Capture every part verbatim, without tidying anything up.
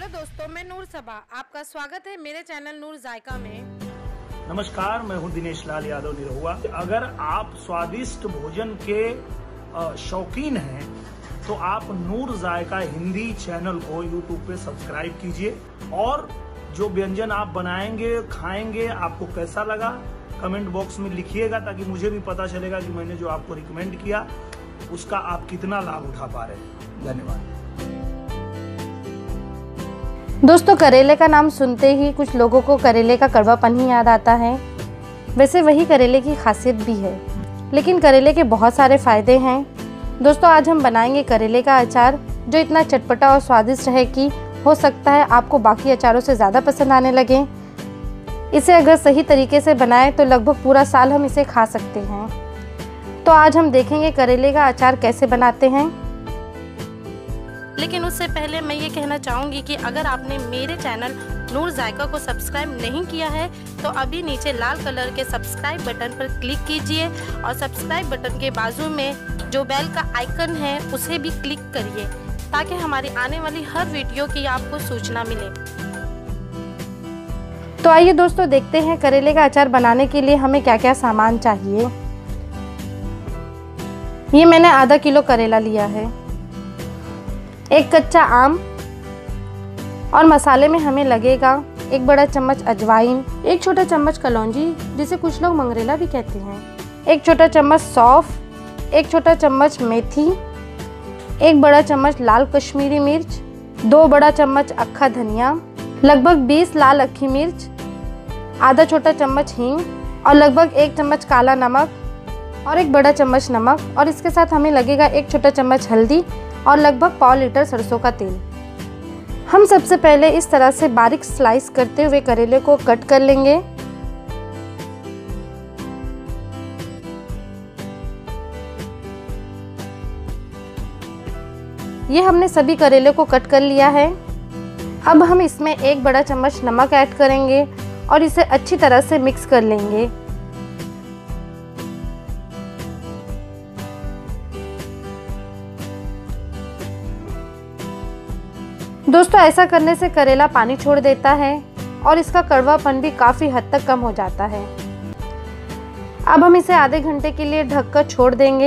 Hello दोस्तों, मैं नूर सबा, आपका स्वागत है मेरे चैनल नूर जायका में। नमस्कार, मैं हूं दिनेश लाल यादव निरहुआ। अगर आप स्वादिष्ट भोजन के शौकीन हैं तो आप नूर जायका हिंदी चैनल को यूट्यूब पे सब्सक्राइब कीजिए और जो व्यंजन आप बनाएंगे खाएंगे आपको कैसा लगा कमेंट बॉक्स में लिखिएगा, ताकि मुझे भी पता चलेगा कि मैंने जो आपको रिकमेंड किया उसका आप कितना लाभ उठा पा रहे हैं। धन्यवाद। दोस्तों, करेले का नाम सुनते ही कुछ लोगों को करेले का कड़वापन ही याद आता है। वैसे वही करेले की खासियत भी है, लेकिन करेले के बहुत सारे फ़ायदे हैं। दोस्तों, आज हम बनाएंगे करेले का अचार, जो इतना चटपटा और स्वादिष्ट है कि हो सकता है आपको बाकी अचारों से ज़्यादा पसंद आने लगे। इसे अगर सही तरीके से बनाएं तो लगभग पूरा साल हम इसे खा सकते हैं। तो आज हम देखेंगे करेले का अचार कैसे बनाते हैं। लेकिन उससे पहले मैं ये कहना चाहूँगी कि अगर आपने मेरे चैनल नूर जायका को सब्सक्राइब नहीं किया है तो अभी नीचे लाल कलर के सब्सक्राइब बटन पर क्लिक कीजिए और सब्सक्राइब बटन के बाजू में जो बेल का आइकन है उसे भी क्लिक करिए, ताकि हमारी आने वाली हर वीडियो की आपको सूचना मिले। तो आइए दोस्तों, देखते हैं करेले का अचार बनाने के लिए हमें क्या क्या सामान चाहिए। ये मैंने आधा किलो करेला लिया है, एक कच्चा आम, और मसाले में हमें लगेगा एक बड़ा चम्मच अजवाइन, एक छोटा चम्मच कलौंजी जिसे कुछ लोग मंगरेला भी कहते हैं, एक छोटा चम्मच सौंफ, एक छोटा चम्मच मेथी, एक बड़ा चम्मच लाल कश्मीरी मिर्च, दो बड़ा चम्मच अक्खा धनिया, लगभग बीस लाल अक्खी मिर्च, आधा छोटा चम्मच हींग और लगभग एक चम्मच काला नमक और एक बड़ा चम्मच नमक। और इसके साथ हमें लगेगा एक छोटा चम्मच हल्दी और लगभग पाव लीटर सरसों का तेल। हम सबसे पहले इस तरह से बारीक स्लाइस करते हुए करेले को कट कर लेंगे। ये हमने सभी करेले को कट कर लिया है। अब हम इसमें एक बड़ा चम्मच नमक ऐड करेंगे और इसे अच्छी तरह से मिक्स कर लेंगे। दोस्तों, ऐसा करने से करेला पानी छोड़ देता है और इसका कड़वापन भी काफ़ी हद तक कम हो जाता है। अब हम इसे आधे घंटे के लिए ढककर छोड़ देंगे।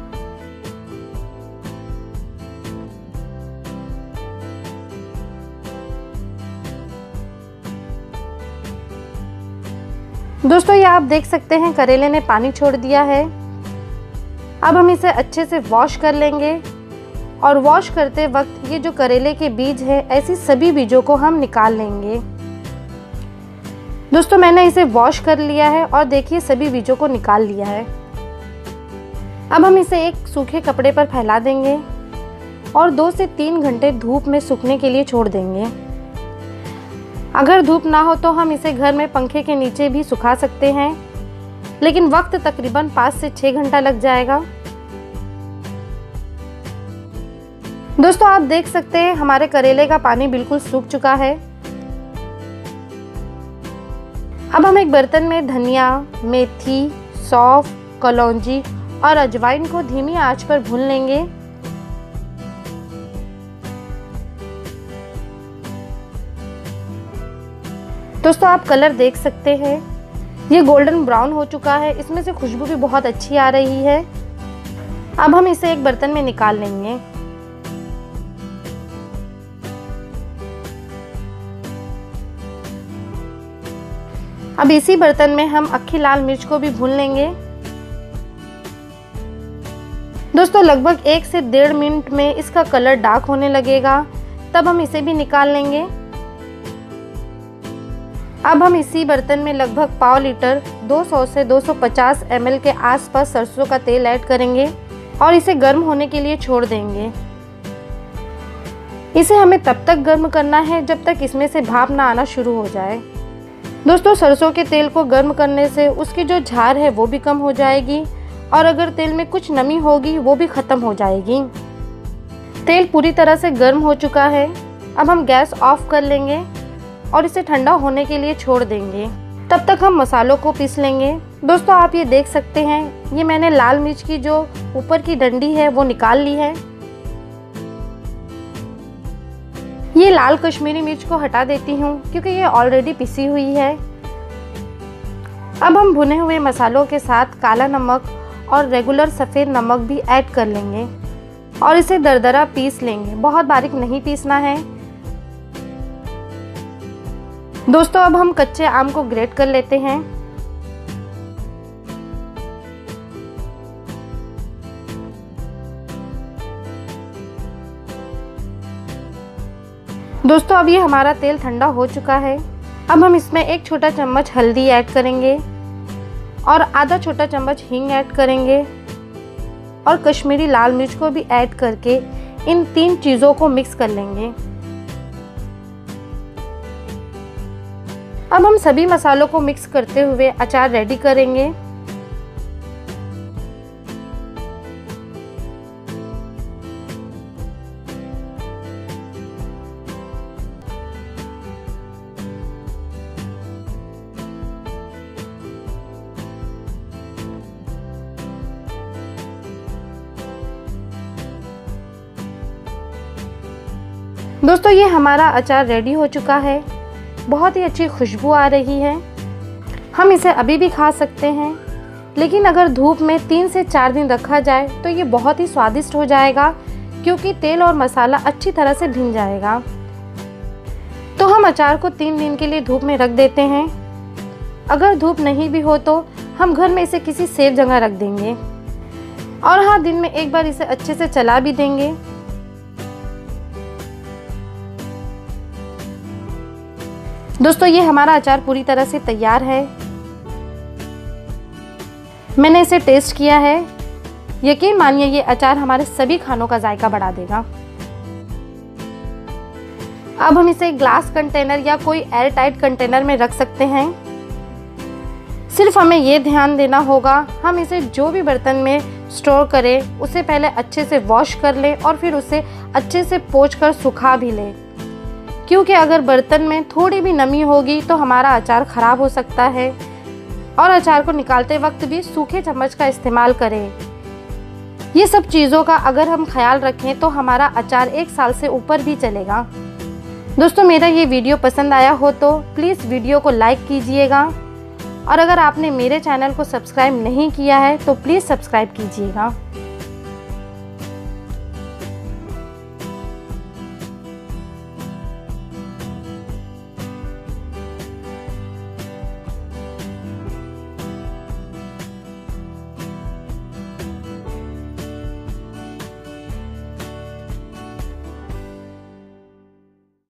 दोस्तों, ये आप देख सकते हैं करेले ने पानी छोड़ दिया है। अब हम इसे अच्छे से वॉश कर लेंगे और वॉश करते वक्त ये जो करेले के बीज है, ऐसी सभी बीजों को हम निकाल लेंगे। दोस्तों, मैंने इसे वॉश कर लिया है और देखिए सभी बीजों को निकाल लिया है। अब हम इसे एक सूखे कपड़े पर फैला देंगे और दो से तीन घंटे धूप में सूखने के लिए छोड़ देंगे। अगर धूप ना हो तो हम इसे घर में पंखे के नीचे भी सुखा सकते हैं, लेकिन वक्त तकरीबन पाँच से छः घंटा लग जाएगा। दोस्तों, आप देख सकते हैं हमारे करेले का पानी बिल्कुल सूख चुका है। अब हम एक बर्तन में धनिया, मेथी, सौंफ, कलौंजी और अजवाइन को धीमी आंच पर भून लेंगे। दोस्तों, आप कलर देख सकते हैं, ये गोल्डन ब्राउन हो चुका है। इसमें से खुशबू भी बहुत अच्छी आ रही है। अब हम इसे एक बर्तन में निकाल लेंगे। अब इसी बर्तन में हम अक्खी लाल मिर्च को भी भून लेंगे। दोस्तों, लगभग एक से डेढ़ मिनट में इसका कलर डार्क होने लगेगा, तब हम इसे भी निकाल लेंगे। अब हम इसी बर्तन में लगभग पाव लीटर दो सौ से दो सौ पचास एम एल के आसपास सरसों का तेल ऐड करेंगे और इसे गर्म होने के लिए छोड़ देंगे। इसे हमें तब तक गर्म करना है जब तक इसमें से भाप ना आना शुरू हो जाए। दोस्तों, सरसों के तेल को गर्म करने से उसकी जो झार है वो भी कम हो जाएगी और अगर तेल में कुछ नमी होगी वो भी ख़त्म हो जाएगी। तेल पूरी तरह से गर्म हो चुका है। अब हम गैस ऑफ कर लेंगे और इसे ठंडा होने के लिए छोड़ देंगे। तब तक हम मसालों को पीस लेंगे। दोस्तों, आप ये देख सकते हैं, ये मैंने लाल मिर्च की जो ऊपर की डंडी है वो निकाल ली है। ये लाल कश्मीरी मिर्च को हटा देती हूँ क्योंकि ये ऑलरेडी पिसी हुई है। अब हम भुने हुए मसालों के साथ काला नमक और रेगुलर सफ़ेद नमक भी ऐड कर लेंगे और इसे दरदरा पीस लेंगे, बहुत बारीक नहीं पीसना है। दोस्तों अब हम कच्चे आम को ग्रेट कर लेते हैं। दोस्तों अब ये हमारा तेल ठंडा हो चुका है। अब हम इसमें एक छोटा चम्मच हल्दी ऐड करेंगे और आधा छोटा चम्मच हींग ऐड करेंगे और कश्मीरी लाल मिर्च को भी ऐड करके इन तीन चीज़ों को मिक्स कर लेंगे। अब हम सभी मसालों को मिक्स करते हुए अचार रेडी करेंगे। दोस्तों ये हमारा अचार रेडी हो चुका है, बहुत ही अच्छी खुशबू आ रही है। हम इसे अभी भी खा सकते हैं, लेकिन अगर धूप में तीन से चार दिन रखा जाए तो ये बहुत ही स्वादिष्ट हो जाएगा क्योंकि तेल और मसाला अच्छी तरह से भीन जाएगा। तो हम अचार को तीन दिन के लिए धूप में रख देते हैं। अगर धूप नहीं भी हो तो हम घर में इसे किसी सेफ जगह रख देंगे और हाँ, दिन में एक बार इसे अच्छे से चला भी देंगे। दोस्तों ये हमारा अचार पूरी तरह से तैयार है। मैंने इसे टेस्ट किया है, यकीन मानिए ये अचार हमारे सभी खानों का जायका बढ़ा देगा। अब हम इसे ग्लास कंटेनर या कोई एयर टाइट कंटेनर में रख सकते हैं। सिर्फ हमें ये ध्यान देना होगा, हम इसे जो भी बर्तन में स्टोर करें उसे पहले अच्छे से वॉश कर लें और फिर उसे अच्छे से पोंछ कर सुखा भी लें, क्योंकि अगर बर्तन में थोड़ी भी नमी होगी तो हमारा अचार ख़राब हो सकता है। और अचार को निकालते वक्त भी सूखे चम्मच का इस्तेमाल करें। ये सब चीज़ों का अगर हम ख्याल रखें तो हमारा अचार एक साल से ऊपर भी चलेगा। दोस्तों मेरा ये वीडियो पसंद आया हो तो प्लीज़ वीडियो को लाइक कीजिएगा और अगर आपने मेरे चैनल को सब्सक्राइब नहीं किया है तो प्लीज़ सब्सक्राइब कीजिएगा।